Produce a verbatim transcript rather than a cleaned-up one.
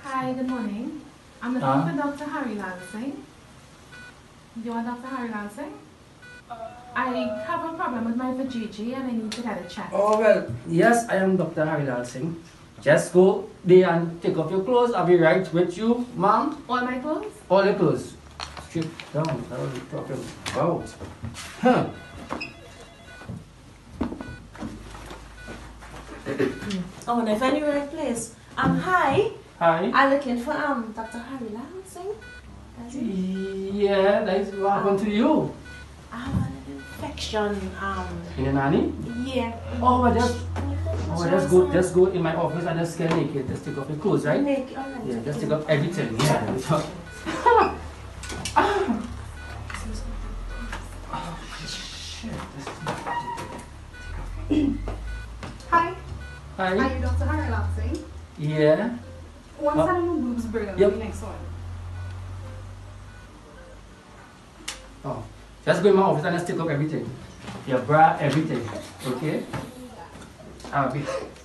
Hi, good morning. I'm looking Uh, for Doctor Harry Lansing. Do you want Doctor Harry Lansing? I have a problem with my vajayjay and I need to get it checked. oh, well, yes, I am Doctor Harry Lansing. Just go there and take off your clothes. I'll be right with you, ma'am. All my clothes? All your clothes. Strip down. That was the problem. Wow. Huh. Oh, and if any right place. Um, hi. Hi. I'm looking for um Doctor Harry Lansing. Yeah, that's what happened to you. I have an infection. Um. In your nanny? Yeah. Oh, but just, oh, just go, just go in my office and just get naked. Just take off your clothes, right? Make, all right. Yeah, just take off everything. Yeah. So, oh, shit. Hi. Hi. Are you Doctor Harry Lansing? Yeah. One Uh, side of my boobs bring yep. the next one. Oh, just go in my office and just take up everything. Your bra, everything. Okay? I'll be.